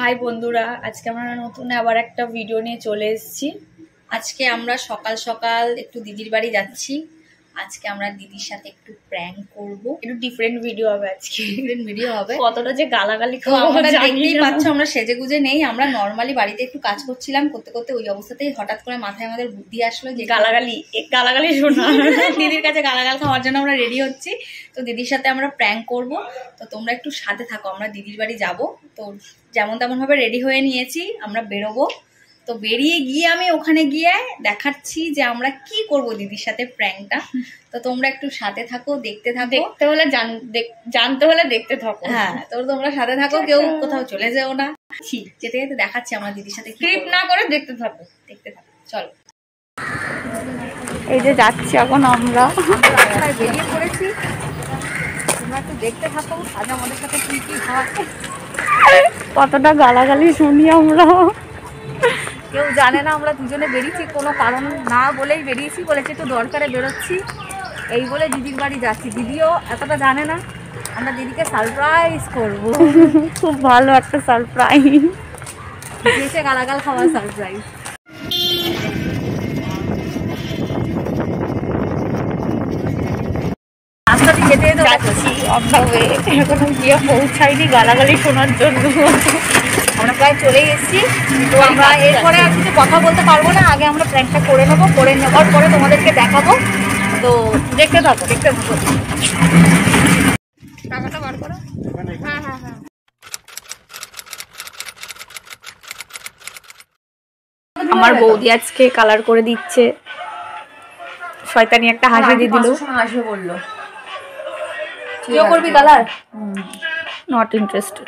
High বন্ধুরা, আজকে আমরা নতুন আবার একটা ভিডিও নিয়ে চলে এসেছি। আজকে আমরা সকাল সকাল একটু দিদির বাড়ি যাচ্ছি। আজকে আমরা দিদির সাথে একটু প্র্যাঙ্ক করব, একটু ডিফারেন্ট ভিডিও হবে। আজকে ডিফারেন্ট ভিডিও হবে, কতটা যে গালাগালি খাবো দেখতেই পাচ্ছ। আমরা সেজে গুজে নেই, আমরা নর্মালি বাড়িতে একটু কাজ করছিলাম, করতে করতে ওই অবস্থাতেই হঠাৎ করে মাথায় আমাদের বুদ্ধি আসলো যে গালাগালি শোনা দিদির কাছে গালাগাল খাওয়ার জন্য আমরা রেডি হচ্ছি। তো দিদির সাথে আমরা প্র্যাঙ্ক করব, তো তোমরা একটু সাথে থাকো। আমরা দিদির বাড়ি যাব, তো যেমন তেমন ভাবে রেডি হয়ে নিয়েছি, আমরা বেরোবো। তো বেরিয়ে গিয়ে আমি ওখানে গিয়ে দেখাচ্ছি যে আমরা কি করব দিদির সাথে প্র্যাঙ্কটা। তো তোমরা একটু সাথে থাকো, দেখতে থাকো। দেখতে হলে জানতে হলে দেখতে থাকো। হ্যাঁ, তো তোমরা সাথে থাকো, কেউ কোথাও চলে যেও না। যেতে যেতে দেখাচ্ছি আমরা দিদির সাথে, স্ক্রিপ্ট না করে দেখতে থাকো। চলো। এই যে যাচ্ছি এখন আমরা বেরিয়ে পড়েছি, তোমরা একটু দেখতে থাকো আজ আমাদের সাথে কি কি হয়। কতটা গালাগালি শুনি আমরা, কেউ জানে না আমরা দুজনে বেরিয়েছি, কোনো কারণ না বলেই বেরিয়েছি। বলেছি একটু দরকারে বেরোচ্ছি, এই বলে দিদির বাড়ি যাচ্ছি। দিদিও এতটা জানে না, আমরা দিদিকে সারপ্রাইজ করবো। খুব ভালো একটা সারপ্রাইজ, এসে গালাগাল খাওয়ার সারপ্রাইজ। রাস্তাতে যেতে যেতে যাচ্ছি অভাবে, এখনো গিয়ে পৌঁছাইনি গালাগালি শোনার জন্য। আমরা প্রায় চলেই এসেছি, তো আমরা এরপরে আর কিছু কথা বলতে পারবো না। আগে আমরা প্র্যাঙ্কটা করে নেবো, করে নেওয়ার পরে তোমাদেরকে দেখাবো। তো দেখতে থাকো। টাকাটা বার করো। হ্যাঁ। আমার বৌদি আজকে কালার করে দিচ্ছে, শয়তানি একটা হাসি দিয়ে দিল। আসবে বললো, তুইও করবি কালার? Not interested.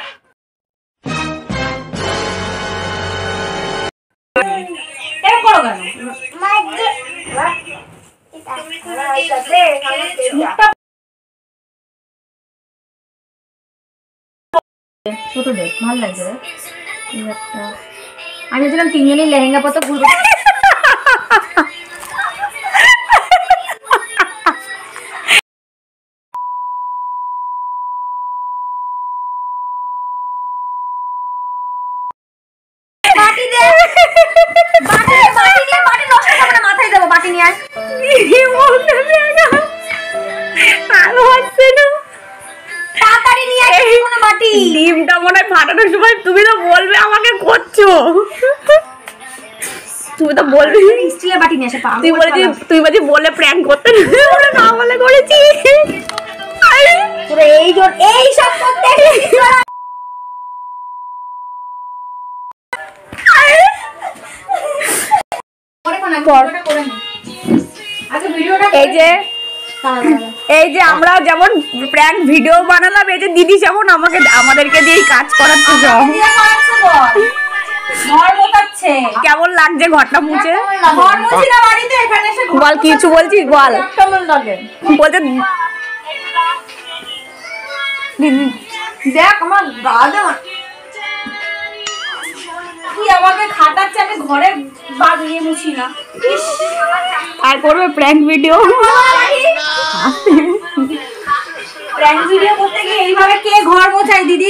ছোট দেখ, ভালো লাগছে। আমি ভেবেছিলাম তিনজনই লেহেঙ্গা পতো ঘুরবো। ডিমটা মনে হয় ফাটানোর সময় তুমি তো বলবে আমাকে করছো, তুমি তো বলবে স্টিলের বাটি নিয়ে এসে তুই বলছি বলে প্র্যাঙ্ক করতে না বলে করেছি। এই সব করতে এই যে আমরা যেমন প্র্যাঙ্ক ভিডিও বানালাম, এই যে দিদি যেমন আমাদেরকে দিয়ে কাজ করাচ্ছে। কেমন লাগছে ঘরটা মুছে? বল, কিছু বলছিস বল। বলতে দেখ আমার গাদা তুই আমাকে খাটাচ্ছে, আমি ঘরে বাগিয়ে মুছি না। আর করবে প্র্যাঙ্ক ভিডিও? প্র্যাঙ্ক ভিডিও করতে গিয়ে এইভাবে কে ঘর মোছায় দিদি?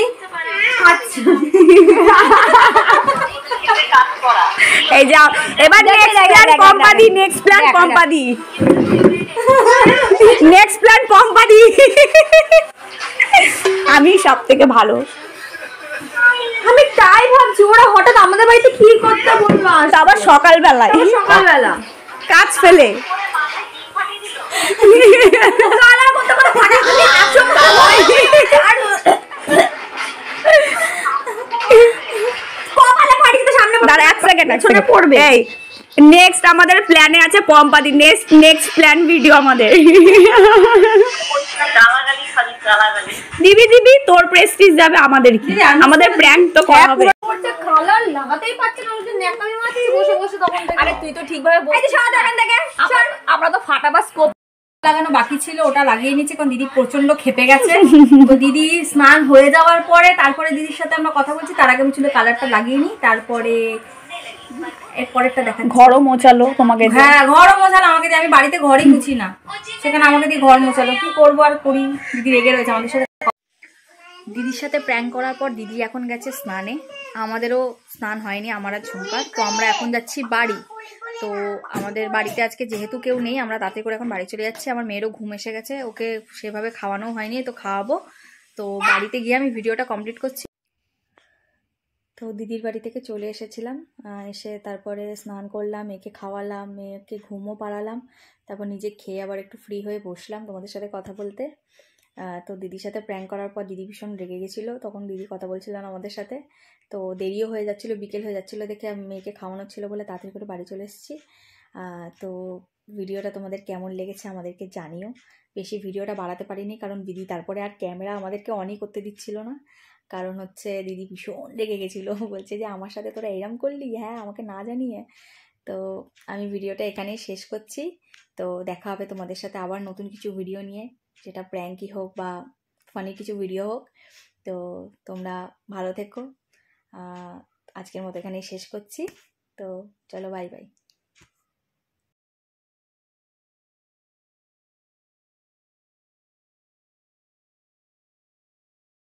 এই যা এবার নেক্সট প্ল্যান কোম্পানি। আমি সব থেকে ভালো, আমি তাই ভাবছি ওরা হঠাৎ আমাদের বাড়িতে কি করতে বললো, আবার সকালবেলা কাজ ফেলে। নেক্সট আমাদের প্ল্যানে আছে পম্পাদি, নেক্সট প্ল্যান ভিডিও আমাদের। দিবি তোর প্রেস্টিজ যাবে, আমাদের কি? আমাদের প্র্যাঙ্ক তো করা হবে। আরে তুই তো ঠিকভাবে আমরা তো ফাটাবা স্কোপ লাগানো বাকি ছিল, ওটা লাগিয়ে নিচ্ছে, কারণ দিদি প্রচন্ড খেপে গেছে। তো দিদি স্নান হয়ে যাওয়ার পরে তারপরে দিদির সাথে আমরা কথা বলছি, তার আগে আমি ছিল কালারটা লাগিয়ে নি, তারপরে এরপরেরটা দেখা। ঘরও মোছালো তোমাকে? হ্যাঁ, ঘরও মোছালো আমাকে দিয়ে। আমি বাড়িতে ঘরই মুছি না, সেখানে আমাকে দিয়ে ঘর মোছালো। কি করবো আর করি, দিদি রেগে রয়েছে আমাদের সাথে। দিদির সাথে প্র্যাঙ্ক করার পর দিদি এখন গেছে স্নানে। আমাদেরও স্নান হয়নি, আমার আর ঝুমকার। তো আমরা এখন যাচ্ছি বাড়ি। তো আমাদের বাড়িতে আজকে যেহেতু কেউ নেই, আমরা তাতে করে এখন বাড়ি চলে যাচ্ছি। আমার মেয়েরও ঘুম এসে গেছে, ওকে সেভাবে খাওয়ানো হয়নি, তো খাওয়াবো। তো বাড়িতে গিয়ে আমি ভিডিওটা কমপ্লিট করছি। তো দিদির বাড়ি থেকে চলে এসেছিলাম, এসে তারপরে স্নান করলাম, মেয়েকে খাওয়ালাম, মেয়েকে ঘুমও পাড়ালাম। তারপর নিজে খেয়ে আবার একটু ফ্রি হয়ে বসলাম তোমাদের সাথে কথা বলতে। তো দিদির সাথে প্র্যাঙ্ক করার পর দিদি ভীষণ রেগে গেছিলো, তখন দিদি কথা বলছিল না আমাদের সাথে। তো দেরিও হয়ে যাচ্ছিলো, বিকেল হয়ে যাচ্ছিলো দেখে মেয়েকে খাওয়ানো ছিল বলে তাড়াতাড়ি করে বাড়ি চলে এসেছি। তো ভিডিওটা তোমাদের কেমন লেগেছে আমাদেরকে জানিও। বেশি ভিডিওটা বাড়াতে পারিনি কারণ দিদি তারপরে আর ক্যামেরা আমাদেরকে অনই করতে দিচ্ছিল না। কারণ হচ্ছে দিদি ভীষণ রেগে গেছিলো, বলছে যে আমার সাথে তোরা এরম করলি, হ্যাঁ আমাকে না জানিয়ে। তো আমি ভিডিওটা এখানেই শেষ করছি। তো দেখা হবে তোমাদের সাথে আবার নতুন কিছু ভিডিও নিয়ে, সেটা প্র্যাঙ্কই হোক বা ফানি কিছু ভিডিও হোক। তো তোমরা ভালো থেকো। আজকের মতো এখানেই শেষ করছি। তো চলো, বাই বাই।